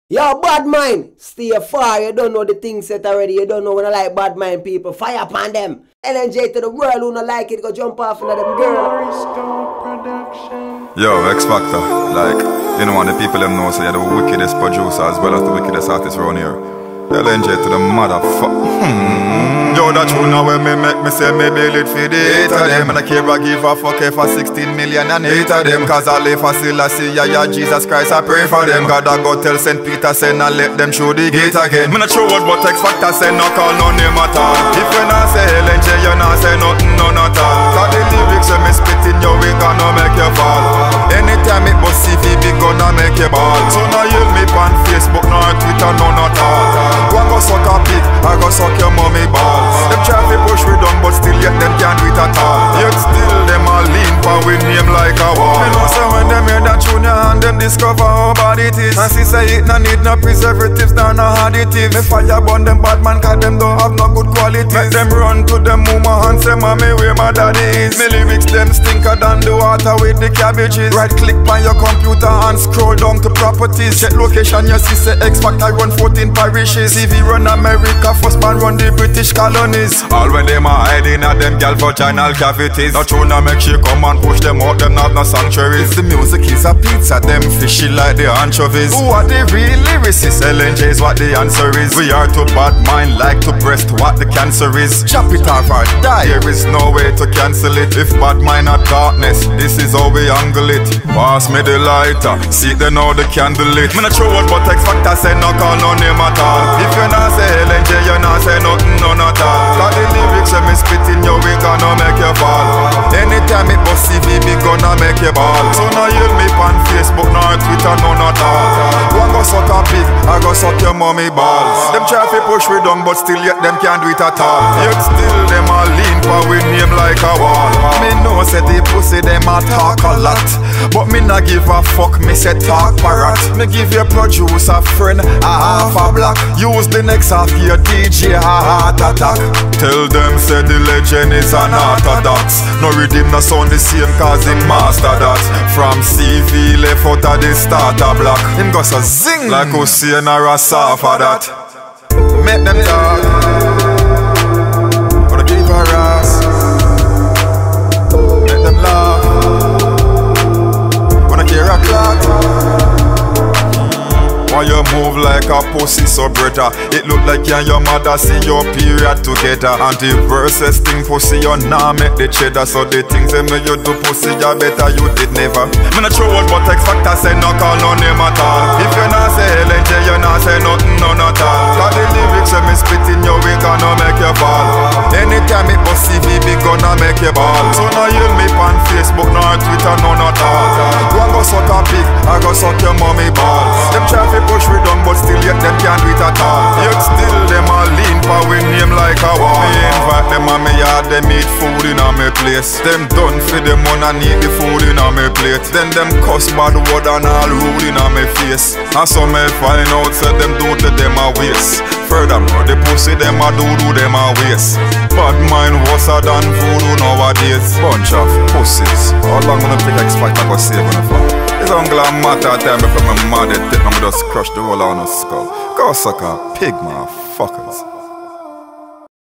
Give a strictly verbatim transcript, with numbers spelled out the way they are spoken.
Yo, bad mind, stay far. You don't know the things set already. You don't know when I like bad mind people. Fire upon them. L N J to the world who not like it, go jump off into them girls. Yo, X Factor, like, you know, and the people them know, so you're the wickedest producer as well as the wickedest artist around here. L N J to the motherfucker. Hmm. Yo, that you know when me make me say me build it for the eight of them. And I care I give a fuck for sixteen million and eight of them. Cause I live for Selassie, yeah, yeah, Jesus Christ, I pray for them. God, I go tell Saint Peter, send and let them show the gate again. Me not sure what but X Factor say, no call no name at all. If you not say L N J, you not say nothing, none at all. Cause the lyrics when me spitting, yo, we gonna make you fall. Anytime it bust C V, we gonna make you ball. So now you me on Facebook, no Twitter, none at all. One go suck a pig, I go suck your mommy balls. Them try to push we down, but still yet them can't do it at all. Yet still them a lean for we name like a wall. Me know say when them hear that tune and them discover how bad it is. And see say it no need no preservatives, nor no additives. Me fire burn them bad man cause them don't have no good quality. Make them run to them mama and say mommy where my daddy is. Me lyrics them stinker than the water with the cabbages. Right click on your computer and scroll down to properties. Check location you see say X Factor run fourteen parishes. C V run America, first man run the British colonies. All when them are hiding at them gal vaginal cavities. Not true now make she come and push them out, them have no sanctuaries. The music is a pizza, them fishy like the anchovies. Who are the real lyricists? L N J is what the answer is. We are too bad mind like to breast what the cancer is. Chop it off or die, there is no way to cancel it. If bad mind are darkness, this is how we angle it. Pass me the lighter, see they know the candle lit. Me not sure what but X Factor say no call no name at all. If you not say L N J, you not say nothing, none at all. Cause the lyrics when me spitting, yo, we gonna make you fall. Anytime it bust C V, we gonna make you ball. So now you me on Facebook, nor Twitter, none at all. One go suck a pig, I go suck your mommy balls. Them try to push we down, but still yet them can't do it at all. Yet still them a lean for we name like a wall. Me know say the pussy them a talk a lot, but me not give a fuck, me say talk parrot. Me give your producer friend a half a block. Use the next half your D J a heart attack. Tell them say the legend is an orthodox. No rhythm no sound the same cause him master that. From C V left out of the starter block. Him go so zing like Hussein or Rasa for that. Make them talk, gonna give a ass. Make them laugh, wanna hear a clock. Why you move like a pussy so brother? It look like you and your mother see your period together. And the verses thing pussy you nah make the cheddar. So the things them you do pussy you better you did never. Me not sure what but X Factor say no call no name at all. If you not say L N J you not say nothing none at all. Cause the lyrics when me spitting you we gonna make you fall. Anytime it bust C V we gonna make you ball. So now you me on Facebook nor Twitter none at all. One go suck a pig, I go suck your mommy balls. Them try to push we down, but still yet them can't do it at all. Yet still them a lean for we name like a wall. Me invite them on me yard, them eat food in a me place. Them done for them money need the food in a me plate. Then them cuss bad word and all rude in a me face. And some may find out say them do to them a waste. Furthermore the pussy them a do do them a waste. Bad mind worse than voodoo nowadays. Bunch of pussies. How long gonna take X Factor go save on the phone? It's uncle and matter time before my mother take me just crush the whole on her skull. Go suck a pig, motherfuckers.